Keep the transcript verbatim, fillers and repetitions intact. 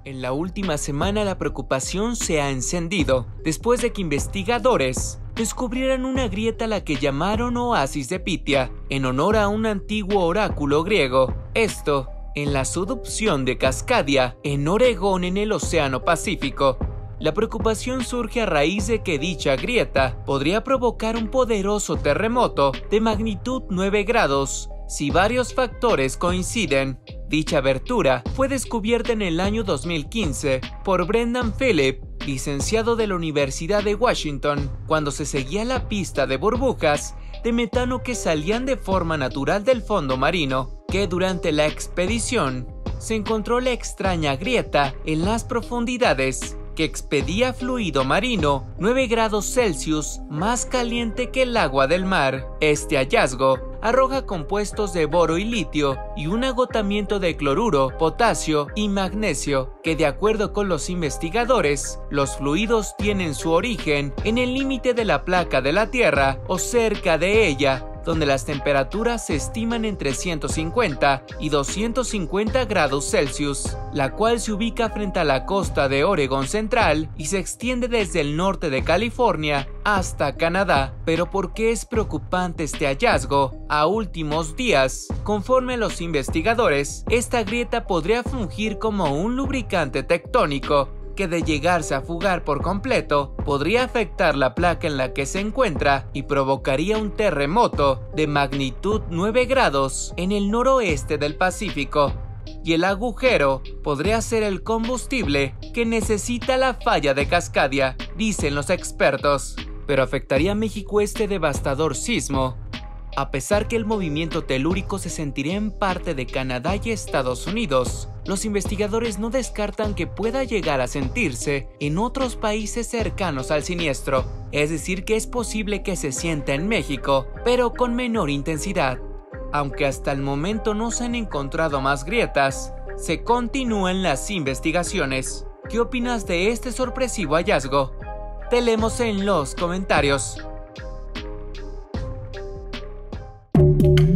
En la última semana la preocupación se ha encendido después de que investigadores descubrieran una grieta a la que llamaron Oasis de Pitia, en honor a un antiguo oráculo griego. Esto en la subducción de Cascadia, en Oregón, en el Océano Pacífico. La preocupación surge a raíz de que dicha grieta podría provocar un poderoso terremoto de magnitud nueve grados si varios factores coinciden. Dicha abertura fue descubierta en el año dos mil quince por Brendan Philip, licenciado de la Universidad de Washington, cuando se seguía la pista de burbujas de metano que salían de forma natural del fondo marino, que durante la expedición se encontró la extraña grieta en las profundidades que expedía fluido marino nueve grados Celsius más caliente que el agua del mar. Este hallazgo arroja compuestos de boro y litio y un agotamiento de cloruro, potasio y magnesio, que de acuerdo con los investigadores, los fluidos tienen su origen en el límite de la placa de la Tierra o cerca de ella, donde las temperaturas se estiman entre ciento cincuenta y doscientos cincuenta grados Celsius, la cual se ubica frente a la costa de Oregón Central y se extiende desde el norte de California hasta Canadá. Pero ¿por qué es preocupante este hallazgo? A últimos días, conforme a los investigadores, esta grieta podría fungir como un lubricante tectónico que, de llegarse a fugar por completo, podría afectar la placa en la que se encuentra y provocaría un terremoto de magnitud nueve grados en el noroeste del Pacífico. Y el agujero podría ser el combustible que necesita la falla de Cascadia, dicen los expertos. Pero ¿afectaría a México este devastador sismo? A pesar que el movimiento telúrico se sentiría en parte de Canadá y Estados Unidos, los investigadores no descartan que pueda llegar a sentirse en otros países cercanos al siniestro, es decir, que es posible que se sienta en México, pero con menor intensidad. Aunque hasta el momento no se han encontrado más grietas, se continúan las investigaciones. ¿Qué opinas de este sorpresivo hallazgo? Te leemos en los comentarios.